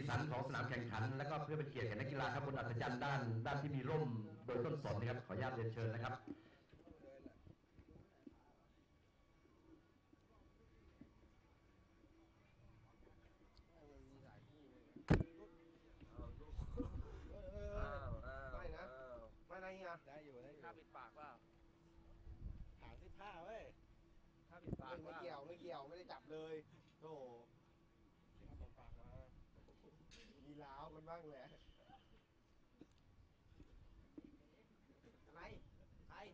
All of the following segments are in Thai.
สันของสนามแข่งขันและก็เพื่อเป็นเกียรติแก่นักกีฬาครับบนอัศจรรย์ด้านที่มีร่มโดยต้นสนนะครับขออนุญาตเรียนเชิญนะครับไม่นะไม่นะเฮียได้อยู่ข้าปิดปากเปล่าถามสิผ้าเว้ยข้าปิดปากไม่เกี่ยวไม่ได้จับเลยโธ่ข้าปิดปากมามีล้าวมันบ้างแหละอะไรใคร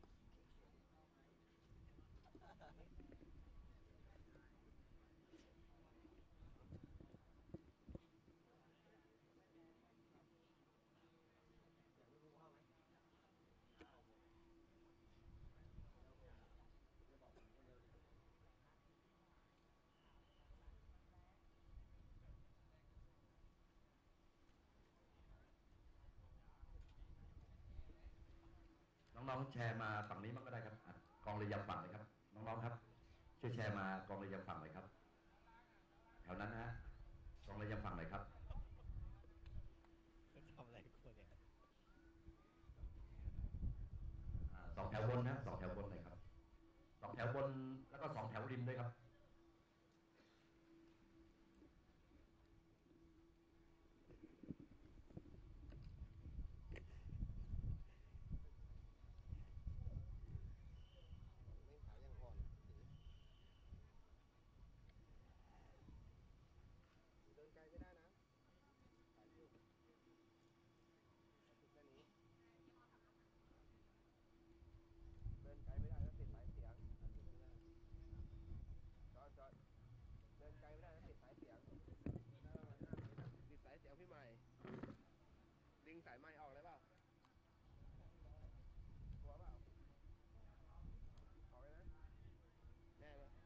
น้องๆแชร์มาฝั่งนี้มันก็ได้ครับกองเรือยำฝั่งเลยครับน้องๆครับช่วยแชร์มากองเรือยำฝั่งหน่อยครับแถวนั้นนะฮะกองเรือยำฝั่งหน่อยครับทำอะไรคนเนี่ยสองแถวบนนะ2 แถวบนหน่อยครับ2 แถวบนแล้วก็2 แถวริมด้วยครับเดินไกลไม่ได้นะถ่ายรูปแค่นี้เดินไกลไม่ได้แล้วติดสายเสียงจอดเดินไกลไม่ได้แล้วติดสายเสียงติดสายเสียงพี่ใหม่ดึงสายไม้ออกเลยเปล่าหัวเปล่าออกเลยนะแน่เลย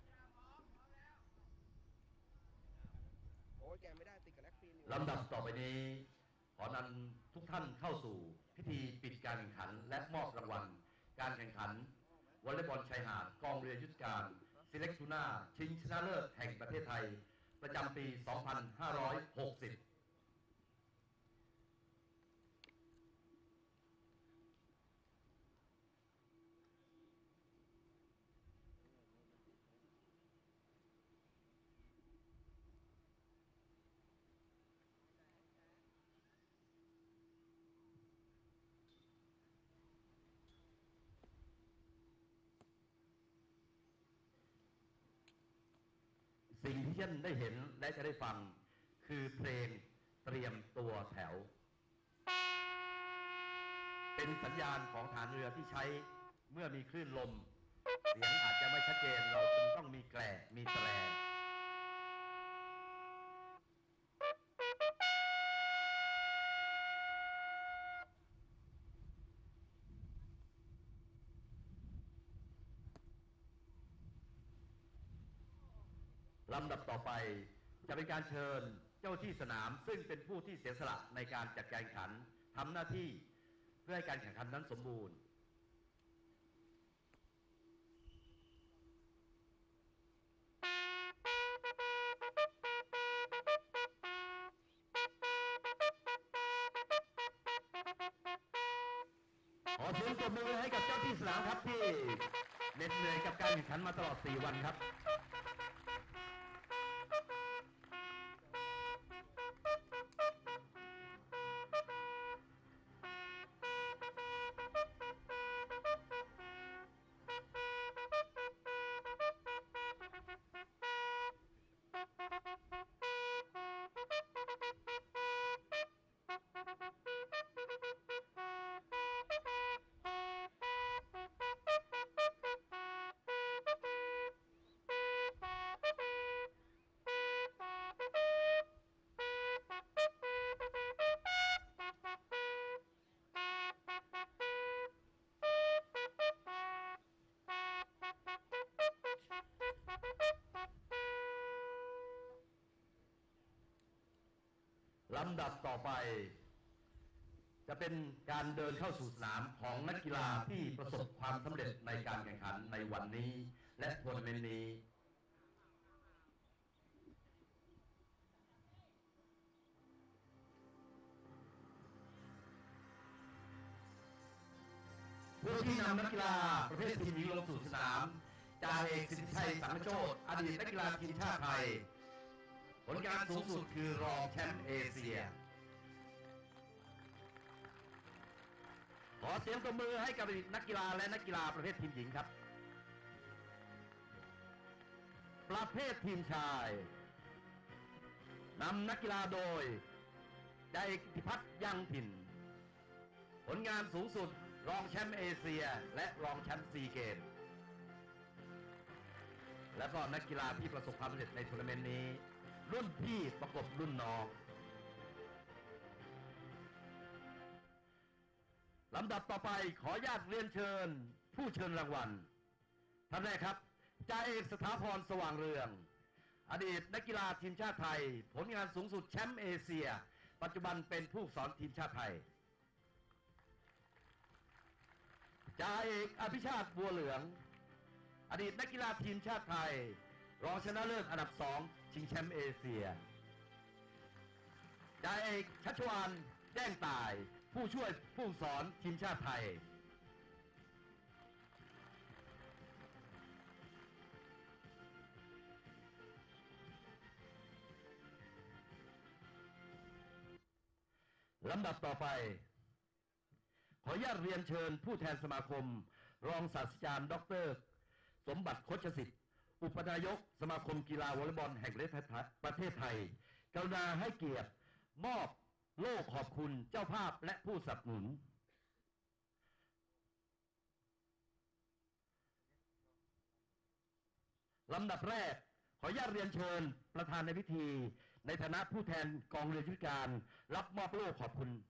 โอ้ยแกไม่ได้ติดกับแล็กฟีนอยู่ลำดับต่อไปนี้ขอนำทุกท่านเข้าสู่พิธีปิดการแข่งขันและมอบรางวัลการแข่งขันวอลเลย์บอลชายหาดกองเรือยุทธการซิเล็กทูน่าชิงชนะเลิศแห่งประเทศไทยประจำปี 2560สิ่งที่ท่านได้เห็นและจะได้ฟังคือเพลงเตรียมตัวแถวเป็นสัญญาณของฐานเรือที่ใช้เมื่อมีคลื่นลมเสียงอาจจะไม่ชัดเจนเราจึงต้องมีแกลมีแตรลำดับต่อไปจะเป็นการเชิญเจ้าที่สนามซึ่งเป็นผู้ที่เสียสละในการจัดการแข่งขันทำหน้าที่เพื่อให้การแข่งขันนั้นสมบูรณ์ขอเสียงปรบมือให้กับเจ้าที่สนามครับที่เหน็ดเหนื่อยกับการแข่งขันมาตลอด4 วันครับลำดับต่อไปจะเป็นการเดินเข้าสู่สนามของนักกีฬาที่ประสบความสำเร็จในการแข่งขันในวันนี้และทัวร์นาเมนต์นี้ ขที่นำนักกีฬาประเภททีมหญิงลงสู่สนามจ่าเอกสิทธิชัยสังโชติอดีตนักกีฬาทีมชาติไทยผลงานสูงสุดคือรองแชมป์เอเชียขอเสียงปรบมือให้กับนักกีฬาและนักกีฬาประเภททีมหญิงครับประเภททีมชายนำนักกีฬาโดยจ่าเอกกิติพัฒน์ยังถิ่นผลงานสูงสุดรองแชมป์เอเชียและรองแชมป์ซีเกมส์และก็นักกีฬาที่ประสบความสำเร็จในทัวร์นาเมนต์นี้รุ่นพี่ประกบรุ่นน้องลำดับต่อไปขออนุญาตเรียนเชิญผู้เชิญรางวัลท่านแรกครับจ่าเอกสถาพรสว่างเรืองอดีตนักกีฬาทีมชาติไทยผลงานสูงสุดแชมป์เอเชียปัจจุบันเป็นผู้สอนทีมชาติไทยจ่าเอกอภิชาติบัวเหลืองอดีตนักกีฬาทีมชาติไทยรองชนะเลิศอันดับ2ชิงแชมป์เอเชียจ่าเอกชัชวาลแจ้งตายผู้ช่วยผู้สอนทีมชาติไทยลำดับต่อไปขออนุญาตเรียนเชิญผู้แทนสมาคมรองศาสตราจารย์ดร.สมบัติโคชสิทธิ์อุปนายกสมาคมกีฬาวอลเลย์บอลแห่งประเทศไทยกรุณาให้เกียรติมอบโล่ขอบคุณเจ้าภาพและผู้สนับสนุนลำดับแรกขออนุญาตเรียนเชิญประธานในพิธีในฐานะผู้แทนกองเรือยุทธการรับมอบโล่ขอบคุณ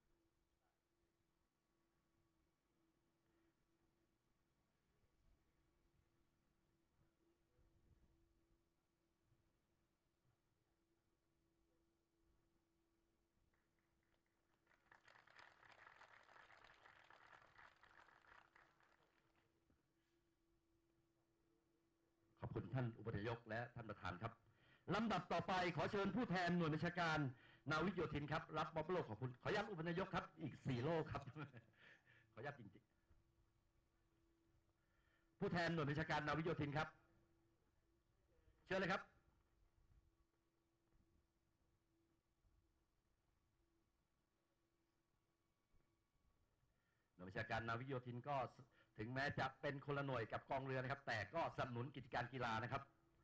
ขอบคุณท่านอุปนายกและท่านประธานครับลำดับต่อไปขอเชิญผู้แทนหน่วยบัญชาการนาวิกโยธินครับรับมอบโล่ขอบคุณขออนุญาตอุปนายกครับอีก4โล่ครับขออนุญาตจริงๆผู้แทนหน่วยบัญชาการนาวิกโยธินครับเชิญเลยครับหน่วยบัญชาการนาวิกโยธินก็ถึงแม้จะเป็นคนละหน่วยกับกองเรือนะครับแต่ก็สนับสนุนกิจการกีฬานะครับ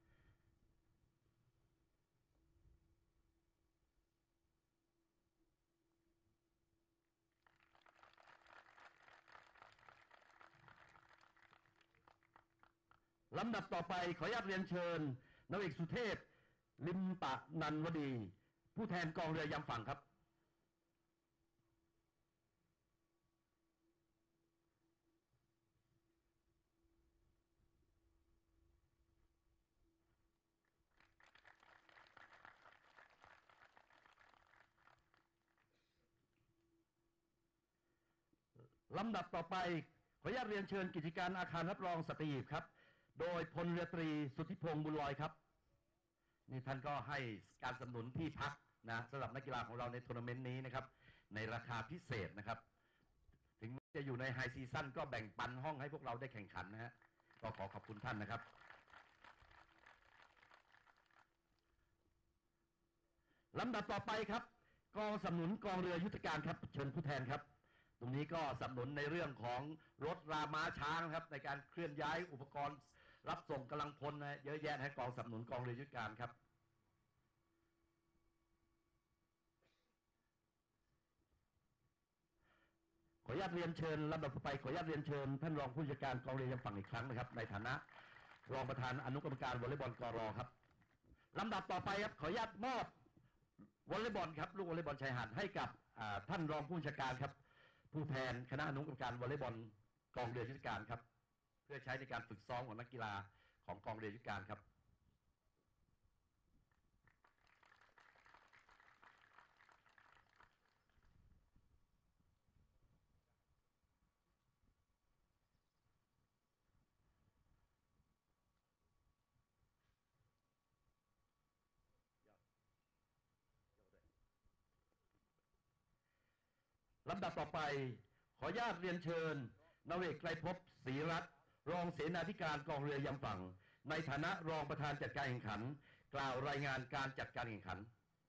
ลำดับต่อไปขออนุญาตเรียนเชิญนาวเอกสุเทพลิมปะนันวดีผู้แทนกองเรือยามฝั่งครับลำดับต่อไปขออนุญาตเรียนเชิญกิจการอาคารรับรองสัตหีบครับโดยพลเรือตรีสุทธิพงษ์บุญลอยครับนี่ท่านก็ให้การสนับสนุนที่พักนะสำหรับนักกีฬาของเราในทัวร์นาเมนต์นี้นะครับในราคาพิเศษนะครับถึงจะอยู่ในไฮซีซั่นก็แบ่งปันห้องให้พวกเราได้แข่งขันนะฮะก็ขอขอบคุณท่านนะครับลำดับต่อไปครับกองสนับสนุนกองเรือยุทธการครับเชิญผู้แทนครับตรงนี้ก็สนับสนุนในเรื่องของรถราม้าช้างครับในการเคลื่อนย้ายอุปกรณ์รับส่งกำลังพลนะเยอะแยะให้กองสนับสนุนกองเรือยุทธการครับขออนุญาตเรียนเชิญลำดับต่อไปขออนุญาตเรียนเชิญท่านรองผู้จัดการกองเรือยามฝั่งอีกครั้งนะครับในฐานะรองประธานอนุกรรมการวอลเลย์บอลกรครับลำดับต่อไปครับขออนุญาตมอบวอลเลย์บอลครับลูกวอลเลย์บอลชายหาดให้กับท่านรองผู้จัดการครับผู้แทนคณะอนุกรรมการวอลเลย์บอลกองเรือยุทธการครับเพื่อใช้ในการฝึกซ้อมของนักกีฬาของกองเรือยุทธการครับลำดับต่อไปขออนุญาตเรียนเชิญนเวกไกรภพศรีรัตน์รองเสนาธิการกองเรือยำฝั่งในฐานะรองประธานจัดการแข่งขันกล่าวรายงานการจัดการแข่งขัน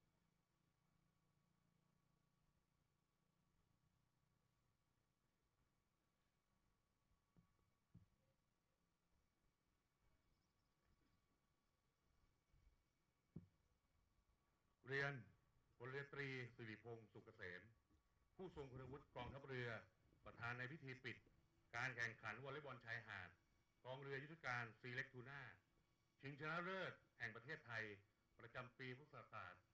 เรียนพลเรือตรีสิริพงษ์สุกเกษมผู้ทรงคุณวุฒิกองทัพเรือประธานในพิธีปิดการแข่งขันวอลเลย์บอลชายหาดกองเรือยุทธการซีเล็กทูน่าชิงชนะเลิศแห่งประเทศไทยประจำปีพุทธศักราช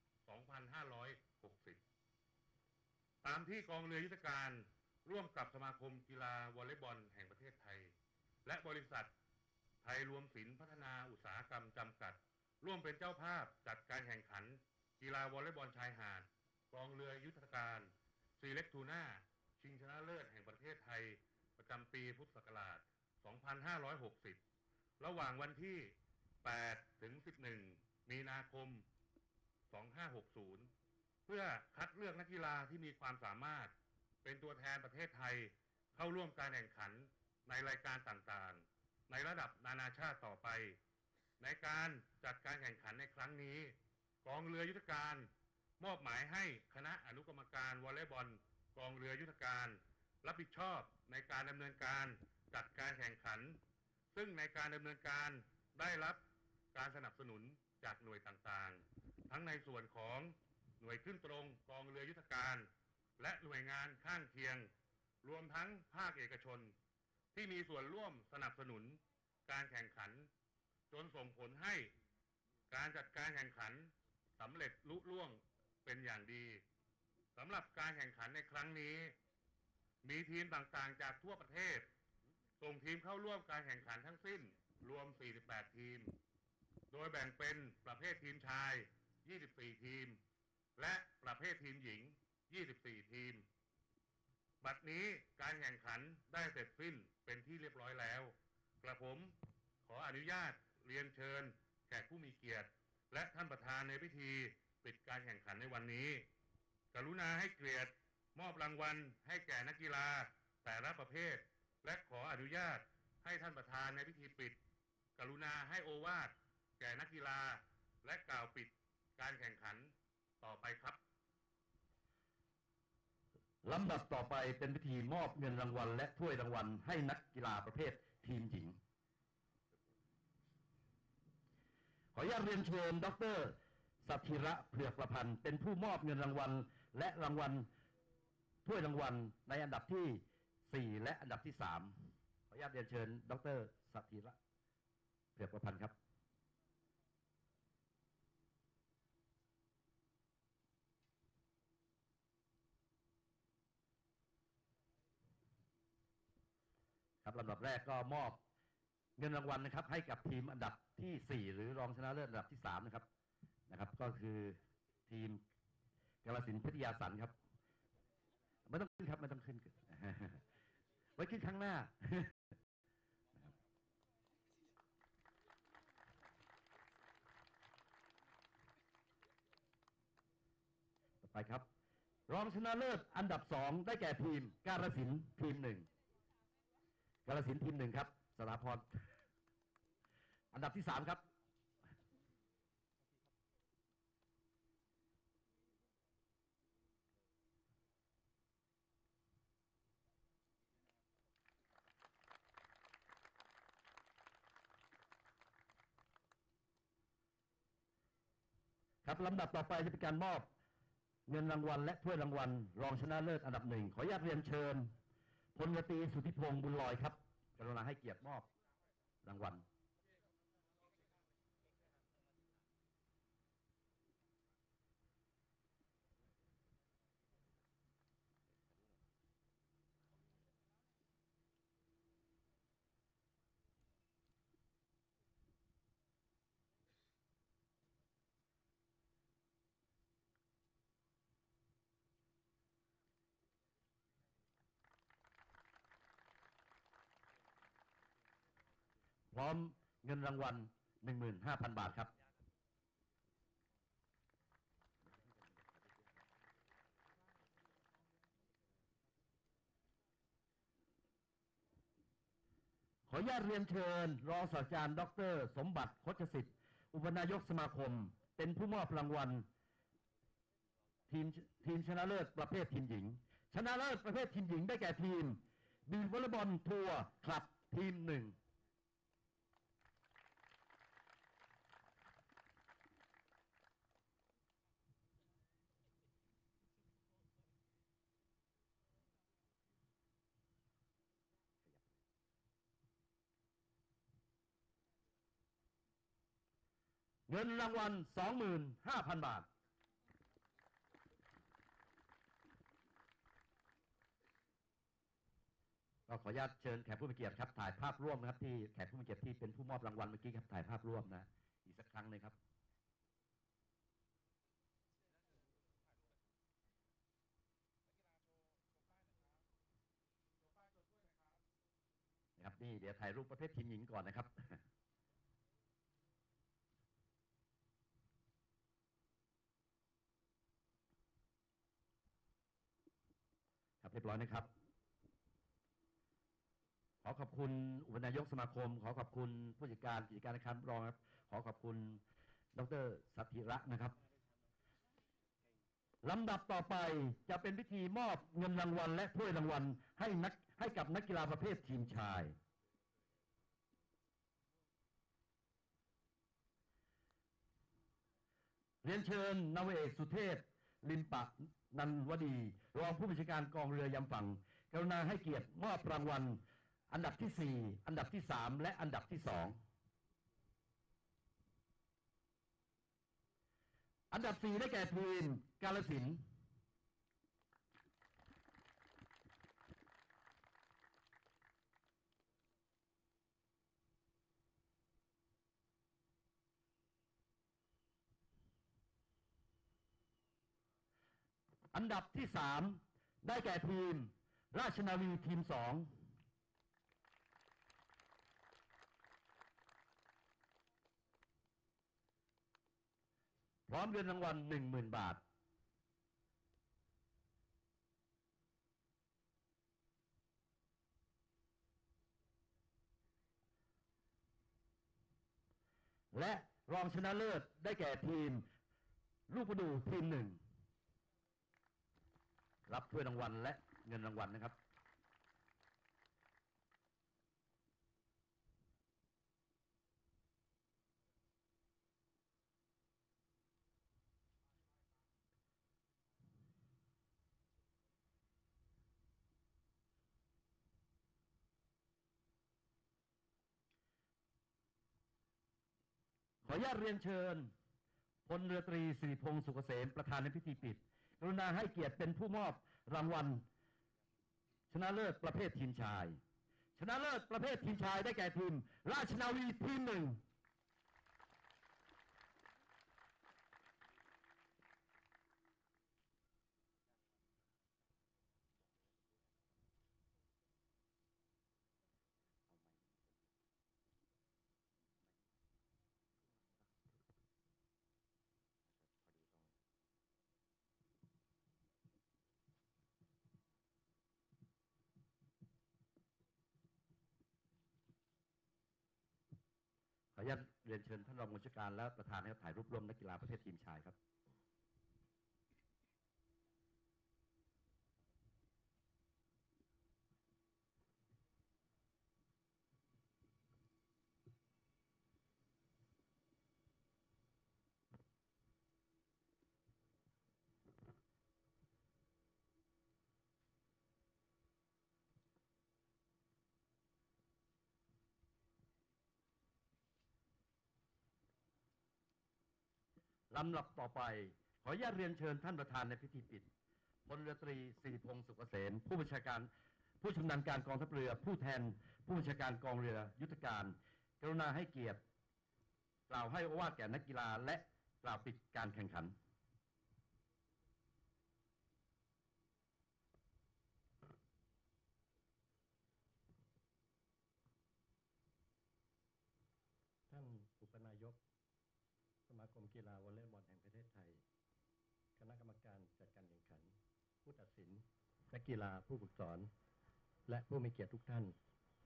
2560 ตามที่กองเรือยุทธการร่วมกับสมาคมกีฬาวอลเลย์บอลแห่งประเทศไทยและบริษัทไทยรวมสินพัฒนาอุตสาหกรรมจำกัดร่วมเป็นเจ้าภาพจัดการแข่งขันกีฬาวอลเลย์บอลชายหาดกองเรือยุทธการซีเล็กทูน่าชิงชนะเลิศแห่งประเทศไทยประจำปีพุทธศักราช 2560 ระหว่างวันที่ 8 ถึง 11 มีนาคม 2560 เพื่อคัดเลือกนักกีฬาที่มีความสามารถเป็นตัวแทนประเทศไทยเข้าร่วมการแข่งขันในรายการต่างๆในระดับนานาชาติต่อไปในการจัดการแข่งขันในครั้งนี้กองเรือยุทธการมอบหมายให้คณะอนุกรรมการวอลเลย์บอลกองเรือยุทธการรับผิดชอบในการดำเนินการจัดการแข่งขันซึ่งในการดำเนินการได้รับการสนับสนุนจากหน่วยต่างๆทั้งในส่วนของหน่วยขึ้นตรงกองเรือยุทธการและหน่วยงานข้างเคียงรวมทั้งภาคเอกชนที่มีส่วนร่วมสนับสนุนการแข่งขันจนส่งผลให้การจัดการแข่งขันสำเร็จลุล่วงเป็นอย่างดีสำหรับการแข่งขันในครั้งนี้มีทีมต่างๆจากทั่วประเทศส่งทีมเข้าร่วมการแข่งขันทั้งสิ้นรวม 48 ทีมโดยแบ่งเป็นประเภททีมชาย 24 ทีมและประเภททีมหญิง 24 ทีมบัดนี้การแข่งขันได้เสร็จสิ้นเป็นที่เรียบร้อยแล้วกระผมขออนุญาตเรียนเชิญแขกผู้มีเกียรติและท่านประธานในพิธีปิดการแข่งขันในวันนี้กรุณาให้เกียรติมอบรางวัลให้แก่นักกีฬาแต่ละประเภทและขออนุญาตให้ท่านประธานในพิธีปิดกรุณาให้โอวาทแก่นักกีฬาและกล่าวปิดการแข่งขันต่อไปครับลำดับต่อไปเป็นพิธีมอบเงินรางวัลและถ้วยรางวัลให้นักกีฬาประเภททีมหญิงขออนุญาตเรียนเชิญดร.สัทธิระเผือกประพันธ์เป็นผู้มอบเงินรางวัลและรางวัลถ้วยรางวัลในอันดับที่ 4 และอันดับที่ 3ขออนุญาตเรียนเชิญดร.สัทธิระเผือกประพันธ์ครับครับลำดับแรกก็มอบเงินรางวัลนะครับให้กับทีมอันดับที่ 4 หรือรองชนะเลิศอันดับที่ 3นะครับก็คือทีมกาฬสินธุ์พิทยาสันครับไม่ต้องขึ้นครับไม่ต้องขึ้นไว้ขึ้นข้างหน้าต่อไปครับรองชนะเลิศอันดับ 2ได้แก่ทีมกาฬสินธุ์ทีม 1กาฬสินธุ์ทีม 1ครับสถาพรอันดับที่ 3ครับครับลำดับต่อไปจะเป็นการมอบเงินรางวัลและถ้วยรางวัลรองชนะเลิศอันดับ 1ขออนุญาตเรียนเชิญพลตรีสุทธิพงษ์บุญลอยครับกรุณาให้เกียรติมอบรางวัลพร้อมเงินรางวัล 15,000 บาทครับขออนุญาตเรียนเชิญรองศาสตราจารย์ดร.สมบัติโคชสิทธิ์อุปนายกสมาคมเป็นผู้มอบรางวัลทีมชนะเลิศประเภททีมหญิงชนะเลิศประเภททีมหญิงได้แก่ทีมบีวอลเลย์บอลทัวร์คลับทีมหนึ่งเงินรางวัล 25,000 บาทก็ขออนุญาตเชิญแขกผู้มีเกียรติครับถ่ายภาพร่วมนะครับที่แขกผู้มีเกียรติที่เป็นผู้มอบรางวัลเมื่อกี้ครับถ่ายภาพร่วมนะอีกสักครั้งหนึ่งครับนะครับนี่เดี๋ยวถ่ายรูปประเภททีมหญิงก่อนนะครับครับเรียบร้อยนะครับขอขอบคุณอุปนายกสมาคมขอขอบคุณผู้จัดการกิจการนะครับรองครับขอขอบคุณดร.สัทธิระนะครับลำดับต่อไปจะเป็นพิธีมอบเงินรางวัลและถ้วยรางวัลให้กับนักกีฬาประเภททีมชายเรียนเชิญนาวาเอกสุเทพลิมปะนันวดีรองผู้บัญชาการกองเรือยำฝั่งกรุณาให้เกียรติมอบรางวัลอันดับที่ 4 อันดับที่ 3 และอันดับที่ 2อันดับ 4 ได้แก่ทีมกาฬสินธุ์อันดับที่ 3 ได้แก่ทีมราชนาวีทีม 2พร้อมเงินรางวัล 10,000 บาทและรองชนะเลิศได้แก่ทีมลูกประดูทีม 1รับถ้วยรางวัลและเงินรางวัลนะครับขออนุญาตเรียนเชิญพลเรือตรีสิริพงษ์สุกเกษมประธานในพิธีปิดกรุณาให้เกียรติเป็นผู้มอบรางวัลชนะเลิศประเภททีมชายชนะเลิศประเภททีมชายได้แก่ทีมราชนาวีทีม 1ขออนุญาตเรียนเชิญท่านรองผู้จัดการและประธานให้ถ่ายรูปร่วมนักกีฬาประเภททีมชายครับลำดับต่อไปขออนุญาตเรียนเชิญท่านประธานในพิธีปิดพลเรือตรีสิริพงษ์สุกเกษมผู้บัญชาการผู้ชำนาญการกองทัพเรือผู้แทนผู้บัญชาการกองเรือยุทธการกรุณาให้เกียรติกล่าวให้โอวาทแก่นักกีฬาและกล่าวปิดการแข่งขันท่านอุปนายกสมาคมกีฬาวอลเลย์บอลแห่งประเทศไทยคณะกรรมการจัดการแข่งขันผู้ตัดสินนักกีฬาผู้ฝึกสอนและผู้มีเกียรติทุกท่าน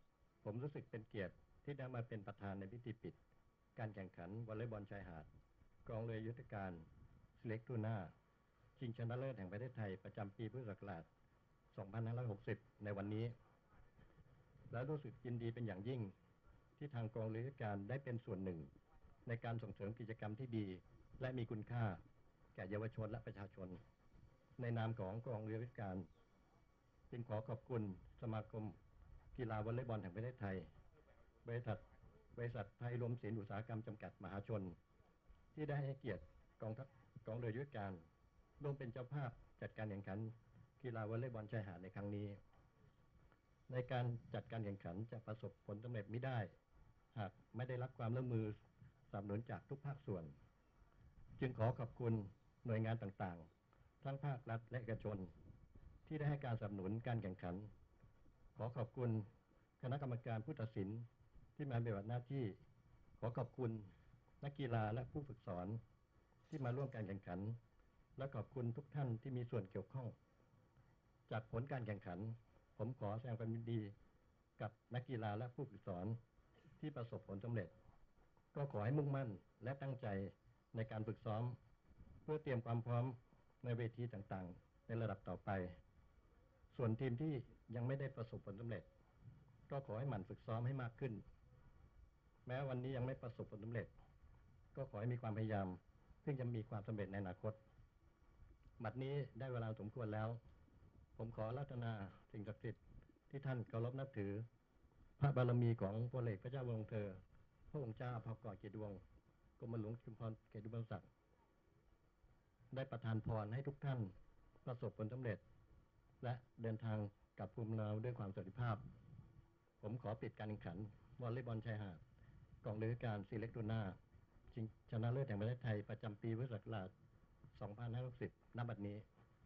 ผมรู้สึกเป็นเกียรติที่ได้มาเป็นประธานในพิธีปิดการแข่งขันวอลเลย์บอลชายหาดกองเรือยุทธการ Select Tuna ชิงชนะเลิศแห่งประเทศไทยประจำปีพุทธศักราช 2560 ในวันนี้ และรู้สึกยินดีเป็นอย่างยิ่งที่ทางกองเรือยุทธการได้เป็นส่วนหนึ่งในการส่งเสริมกิจกรรมที่ดีและมีคุณค่าแก่เยาวชนและประชาชนในนามของกองเรือยุทธการจึงขอขอบคุณสมาคมกีฬาวอลเลย์บอลแห่งประเทศไทยบริษัทไทยรวมศิลป์อุตสาหกรรมจำกัดมหาชนที่ได้ให้เกียรติกองเรือยุทธการร่วมเป็นเจ้าภาพจัดการแข่งขันกีฬาวอลเลย์บอลชายหาดในครั้งนี้ในการจัดการแข่งขันจะประสบผลสำเร็จไม่ได้หากไม่ได้รับความร่วมมือสนับสนุนจากทุกภาคส่วนจึงขอขอบคุณหน่วยงานต่างๆทั้งภาครัฐและเอกชนที่ได้ให้การสนับสนุนการแข่งขันขอขอบคุณคณะกรรมการผู้ตัดสินที่มาปฏิบัติหน้าที่ขอขอบคุณนักกีฬาและผู้ฝึกสอนที่มาร่วมการแข่งขันและขอบคุณทุกท่านที่มีส่วนเกี่ยวข้องจากผลการแข่งขันผมขอแสดงความยินดีกับนักกีฬาและผู้ฝึกสอนที่ประสบผลสำเร็จก็ขอให้มุ่งมั่นและตั้งใจในการฝึกซ้อมเพื่อเตรียมความพร้อมในเวทีต่างๆในระดับต่อไปส่วนทีมที่ยังไม่ได้ประสบผลสำเร็จก็ขอให้หมั่นฝึกซ้อมให้มากขึ้นแม้วันนี้ยังไม่ประสบผลสำเร็จก็ขอให้มีความพยายามซึ่งจะมีความสำเร็จในอนาคตบัดนี้ได้เวลาสมควรแล้วผมขออาราธนาสิ่งศักดิ์สิทธิ์ที่ท่านเคารพนับถือพระบารมีของพระเอกพระเจ้าวรวงเธอพระองค์เจ้าพระกอดเกียรติวงศ์กรมหลวงชุมพรเกียรติวงศ์ศักดิ์ได้ประทานพรให้ทุกท่านประสบผลสำเร็จและเดินทางกลับภูมิลำเนาด้วยความสวัสดิภาพผมขอปิดการแข่งขันวอลเลย์บอลชายหาดกองเรือยุทธการ Select Tuna ชิงชนะเลิศแห่งประเทศไทยประจำปีพุทธศักราช 2560 ณ บัดนี้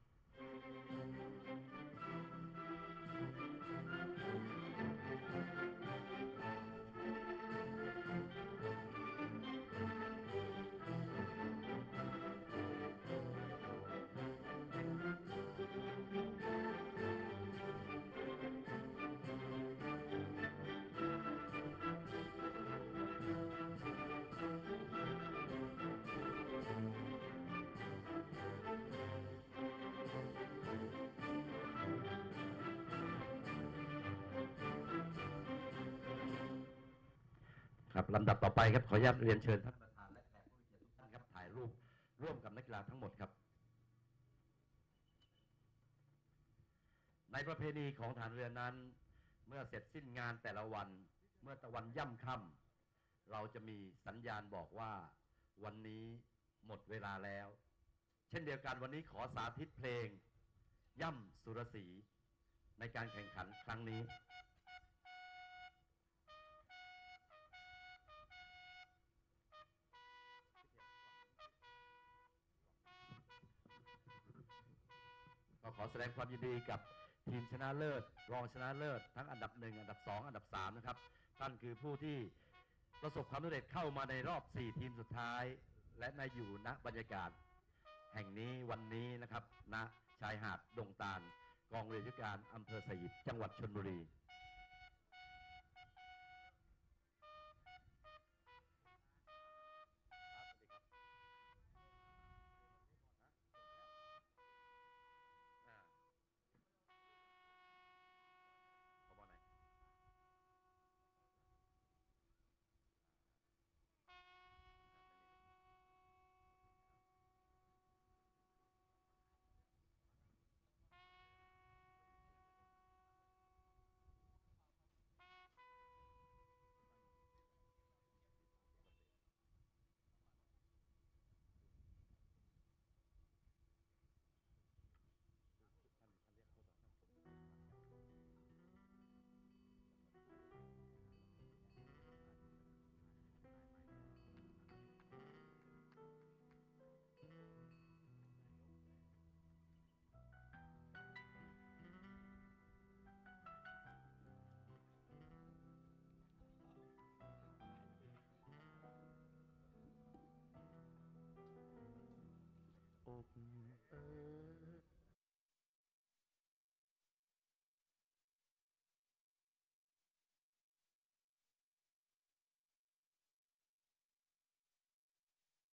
ครับลำดับต่อไปครับขออนุญาตเรียนเชิญท่านประธานและแขกผู้มีเกียรติทุกท่านครับถ่ายรูปร่วมกับนักกีฬาทั้งหมดครับในประเพณีของฐานเรือนั้นเมื่อเสร็จสิ้นงานแต่ละวันเมื่อตะวันย่ำค่ำเราจะมีสัญญาณบอกว่าวันนี้หมดเวลาแล้วเช่นเดียวกันวันนี้ขอสาธิตเพลงย่ำสุรศรีในการแข่งขันครั้งนี้ก็ขอแสดงความยินดีกับทีมชนะเลิศรองชนะเลิศทั้งอันดับ1อันดับ2อันดับ3นะครับท่านคือผู้ที่ประสบความสำเร็จเข้ามาในรอบ4ทีมสุดท้ายและในอยู่ณบรรยากาศแห่งนี้วันนี้นะครับณชายหาดดงตาลกองเรือยุทธการอำเภอสยิตจังหวัดชลบุรี